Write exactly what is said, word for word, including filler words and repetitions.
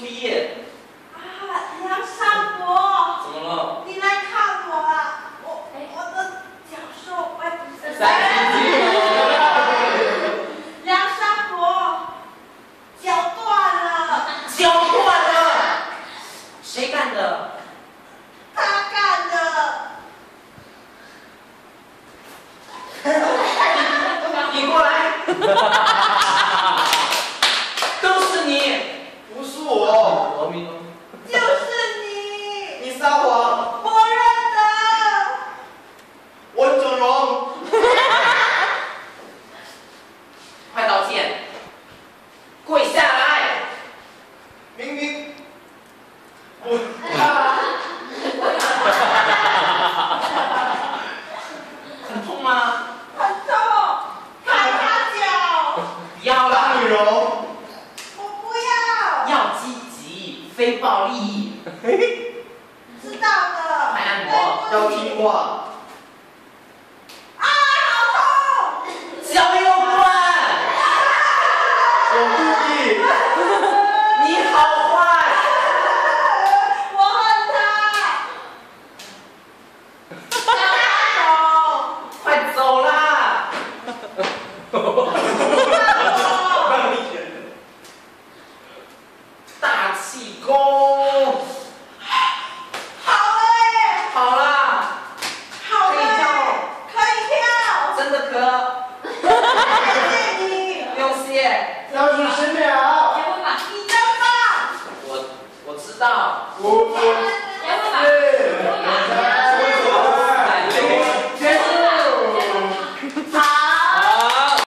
朱丽叶。 啊，梁山伯， 怎么了？ 你来看我了，我我的脚受哎， 三斤了。 梁山伯，脚断了， 脚断了，谁干的？ 他干的。 你过来。都是你。 不是我， 阿弥陀佛。 就是你， 你撒谎， 我认得。 我整容。 快道歉，跪下来。 明明我很痛吗？ 很痛，看他脚。 不要了。 女容， 我不要。 要积极，非暴力。 知道的。 快按摩。 要听话。 啊，好痛！ 脚又断。 我故意。 你好坏。 我恨他。让他走。 快走啦。 让你选。 大气功。 好了耶， 好啦， 好了可以跳耶，可以跳。 真的可。 谢谢你。 不用谢。 要是十秒。 结婚吧，你真棒。 我我知道。 五、四、 结婚吧。 三。